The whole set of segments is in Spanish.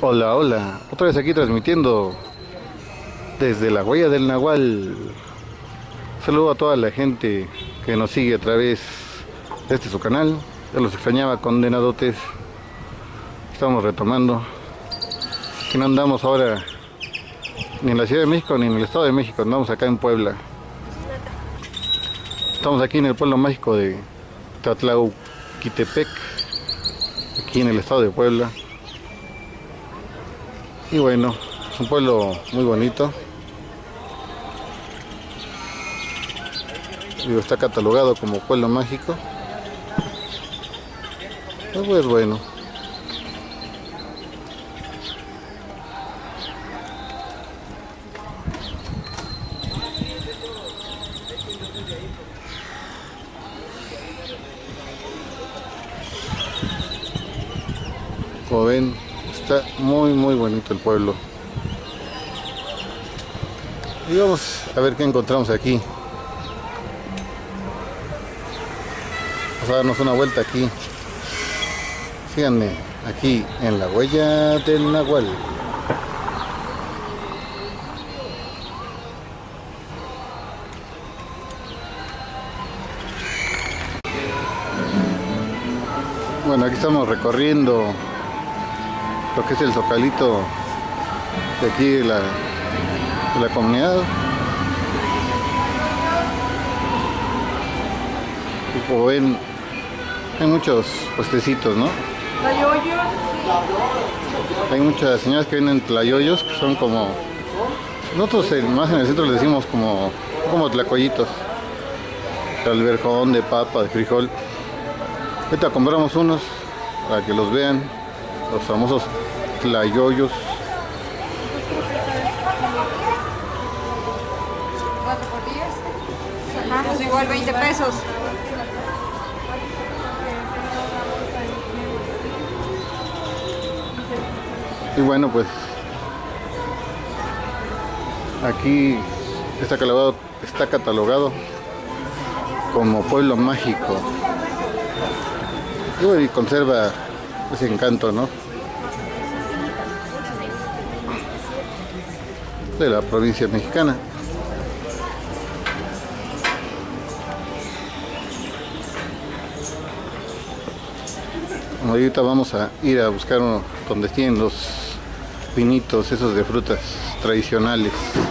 Hola, hola, otra vez aquí transmitiendo desde la Huella del Nahual. Saludo a toda la gente que nos sigue a través de su canal. Ya los extrañaba, condenadotes. Estamos retomando. Que no andamos ahora ni en la Ciudad de México ni en el Estado de México, andamos acá en Puebla. Estamos aquí en el pueblo mágico de Tlatlauquitepec, aquí en el estado de Puebla. Y bueno, es un pueblo muy bonito. Digo, está catalogado como pueblo mágico. Pues bueno. Como ven, está muy bonito el pueblo. Y vamos a ver qué encontramos aquí. Vamos a darnos una vuelta aquí. Síganme aquí en la Huella del Nahual. Bueno, aquí estamos recorriendo lo que es el zocalito de aquí de la comunidad. Y como ven, hay muchos puestecitos, ¿no? Tlayoyos. Hay muchas señoras que venden tlayoyos, que son como, nosotros más en el centro les decimos como tlacoyitos, de alberjón, de papa, de frijol. Ahorita compramos unos para que los vean, los famosos tlayoyos. 4 por 10. Ajá, pues igual 20 pesos. Y bueno, pues aquí está catalogado como pueblo mágico. Y bueno, y conserva ese encanto, ¿no? De la provincia mexicana. Ahorita vamos a ir a buscar uno donde tienen los pinitos esos de frutas tradicionales.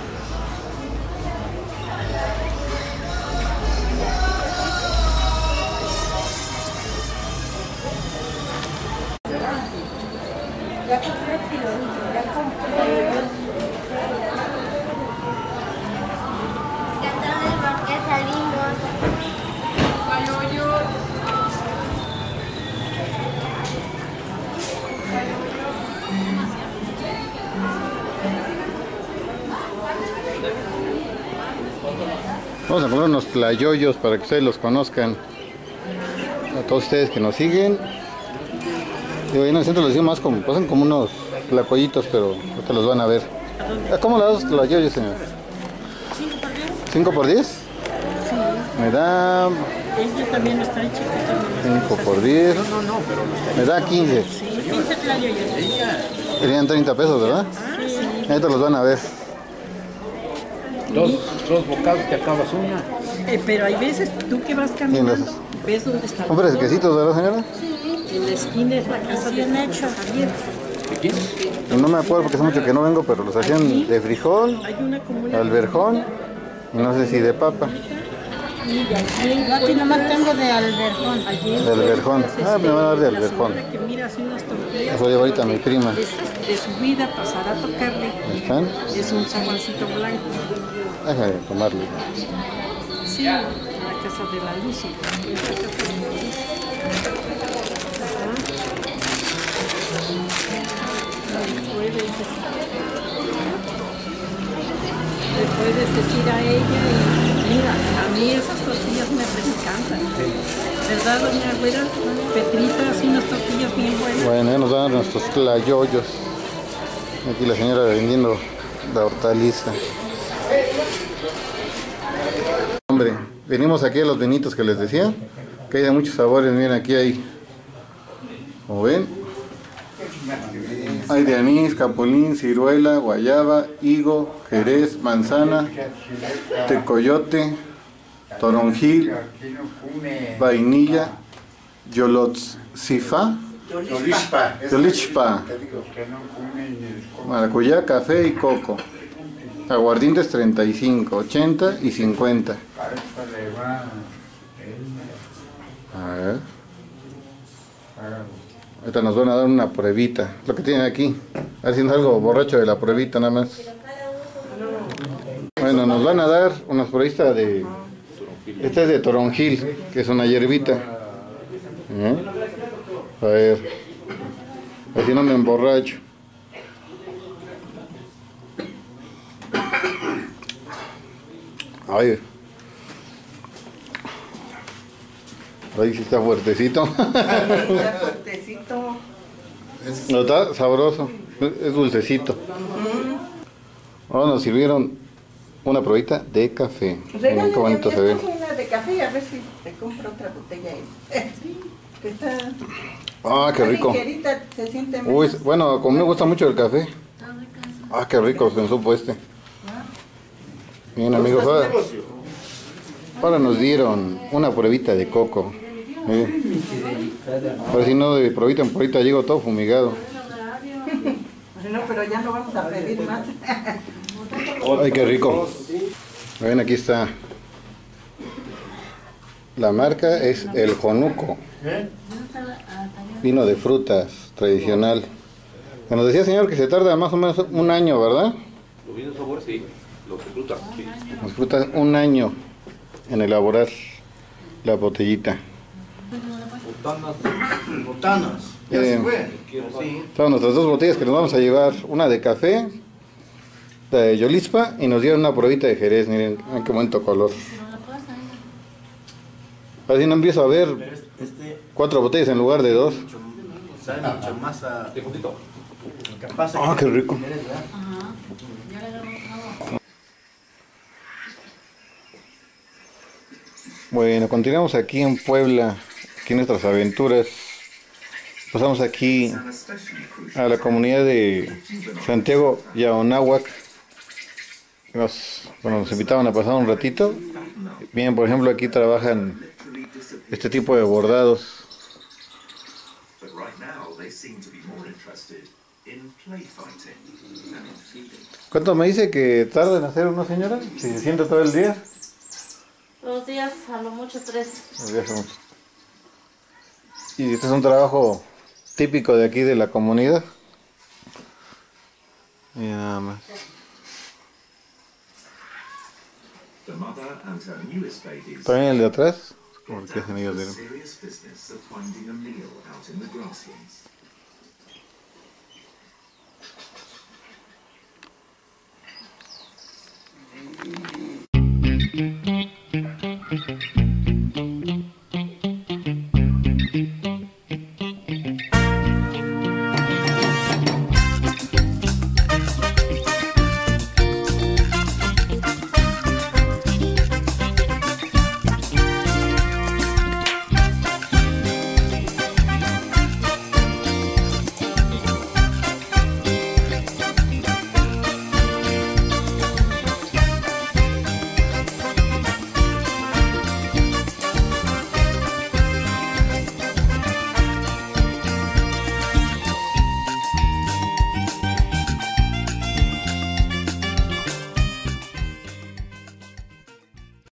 Vamos a comprar unos tlayoyos para que ustedes los conozcan. A todos ustedes que nos siguen. Digo, ahí en el centro les digo más como, pasan como unos tlacoyitos, pero no te los van a ver. ¿Cómo le das los tlayoyos, señor? 5 por 10. ¿5 por 10? Sí. Me da... Este también está en chiquito. 5 por 10. No, pero me da 15. Sí, 15 tlayoyos. Serían 30 pesos, ¿verdad? Sí. Ahí te los van a ver. Dos bocados te acabas una. Pero hay veces tú que vas caminando, ves dónde está. Son fresquecitos, ¿verdad, señora? Sí. En la esquina es la casa bien hecha. ¿De quién? No me acuerdo porque hace mucho que no vengo, pero los hacían de frijol, Hay una comuna. alberjón y no sé si de papa. Yo aquí nomás tengo de alberjón. De alberjón. Me van a dar de alberjón. Que mira así unas tortillas. Eso lleva ahorita a mi prima. De subida pasar a tocarle. ¿Ahí están? Es un zaguancito blanco. Déjame tomarle. Sí, la casa de la luz. Le puedes decir a ella y mira, a mí esas tortillas me encantan. ¿Verdad, doña Güera? Petritas y unas tortillas bien buenas. Bueno, ya nos dan nuestros tlayoyos. Aquí la señora vendiendo la hortaliza. Hombre, venimos aquí a los vinitos que les decía, que hay de muchos sabores. Miren, aquí hay, como ven, Hay de anís, capulín, ciruela, guayaba, higo, jerez, manzana, tecoyote, toronjil, vainilla, yolotzifá, yolixpa, maracuyá, café y coco. Aguardientes 35, 80 y 50. A ver. Ahorita nos van a dar una pruebita. Lo que tienen aquí. Haciendo algo borracho de la pruebita nada más. Bueno, nos van a dar unas pruebas de... Esta es de toronjil, que es una hierbita. A ver. Así no me emborracho. Ay. Ahí sí está fuertecito. Está fuertecito. No, está sabroso. Es dulcecito. Ahora nos sirvieron una probita de café. Miren qué bonito se ve. Una de café, a ver si te compro otra botella ahí. Que está... Ah, qué rico. ligerita, se siente Uy, menos. bueno, como me gusta mucho el café. Ah, qué rico se me supo este. Bien, amigos, ahora nos dieron una pruebita de coco. Ahora si no, de pruebita en pruebita llego todo fumigado. No, pero ya no vamos a pedir más. Ay, qué rico. Ven, aquí está. La marca es el Jonuco. Vino de frutas, tradicional. Nos decía, señor, que se tarda más o menos un año, ¿verdad? Los vinos sabor, sí. Los de frutas, sí. Las frutas, un año en elaborar la botellita. Botanas. Ya se fue. Sí. Son nuestras dos botellas que nos vamos a llevar. Una de café, de Yolispa, y nos dieron una probita de Jerez. Miren, qué bonito color. Así no empiezo a ver Este 4 botellas en lugar de 2. sabe mucho más a... De juntito. Capaz Ah, qué rico. Bueno, continuamos aquí en Puebla, aquí en nuestras aventuras. Pasamos aquí a la comunidad de Santiago Yaonáhuac. Nos invitaban a pasar un ratito. Bien, por ejemplo, aquí trabajan este tipo de bordados. ¿Cuánto me dice que tarda en hacer una señora? Si se siente todo el día. Los días, a lo mucho 3. Los días son muchos. Y este es un trabajo típico de aquí de la comunidad. Y nada más. También el de atrás. Como el que hacen ellos de...